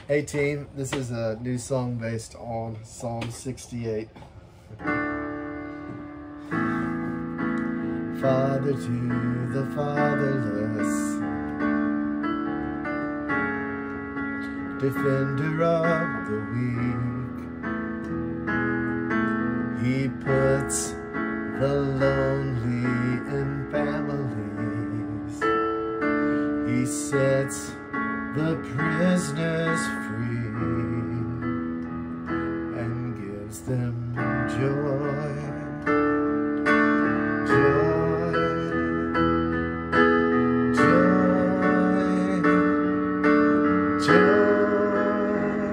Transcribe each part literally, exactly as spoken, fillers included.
Hey team, this is a new song based on Psalm sixty-eight. Father to the fatherless, defender of the weak, he puts the lonely in families, he sets the prisoners free and gives them joy, joy, joy, joy.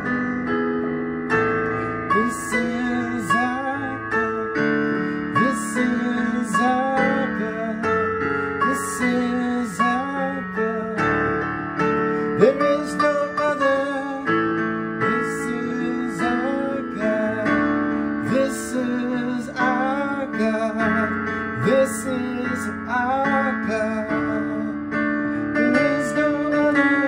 This is our God, this is our God, this is our God. There is no other. This is our God. This is our God. This is our God. There is no other.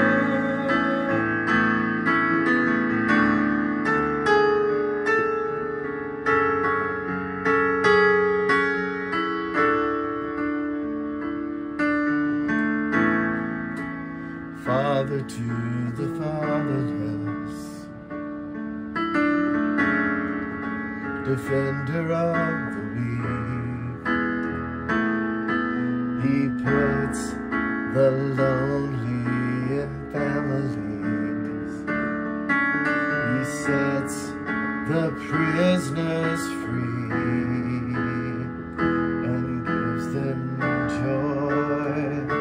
Father to the fatherless, defender of the weak, he puts the lonely in families, he sets the prisoners free and gives them joy.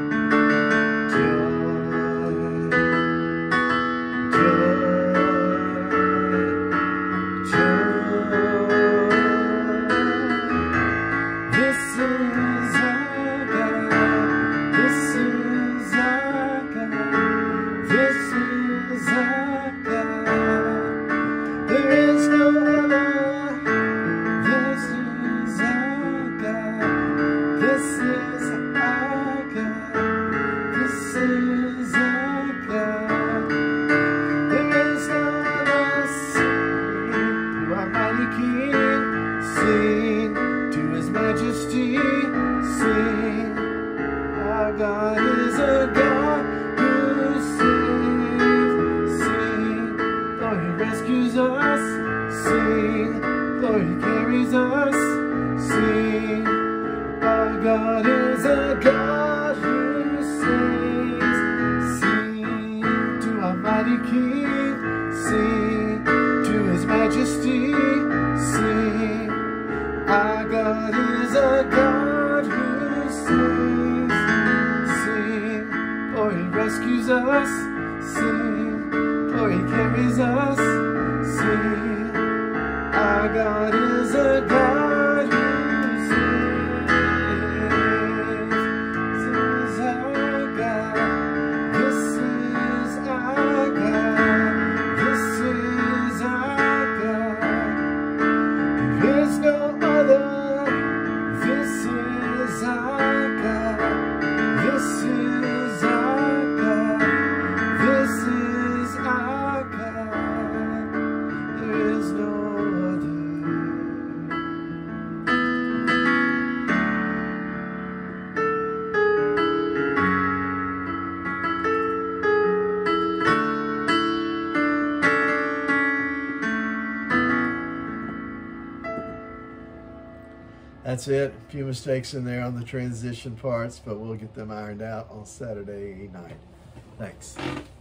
Sing to His Majesty, sing. Our God is a God who saves, sing. Though He rescues us, sing. Though He carries us, sing. Our God is a God who saves, sing. To our mighty King, sing. To His Majesty, sing. Our God is a God who saves, sing. For He rescues us, sing. For He carries us, sing. Our God is a God who saves. This is our God. This is our God. This is our God. There is no this is our God, this is our God, this is our God, there is no other. That's it. A few mistakes in there on the transition parts, but we'll get them ironed out on Saturday night. Thanks.